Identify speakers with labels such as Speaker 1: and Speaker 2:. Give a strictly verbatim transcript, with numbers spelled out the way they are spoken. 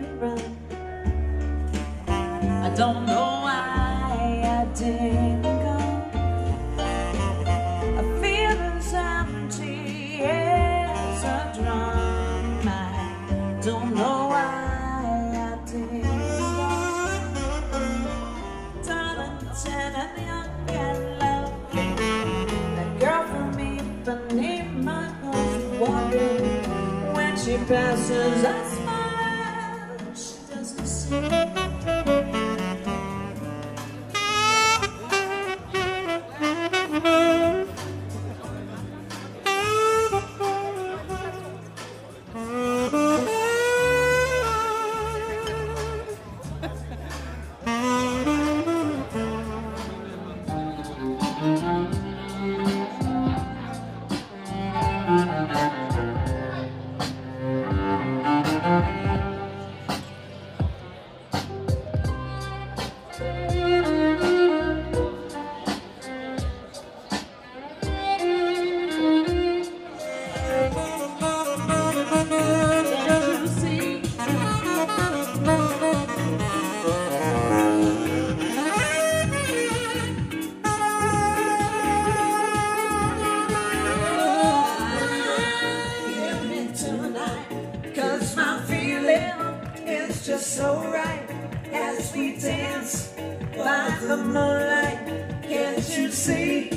Speaker 1: run. I don't know why I didn't go. I feel as empty as a drum. I don't know why I didn't go. Darling, ten and young and lovely, that girl for me beneath my clothes walking. When she passes, I smile. She doesn't see. Just so right as we dance by the moonlight. Can't you see?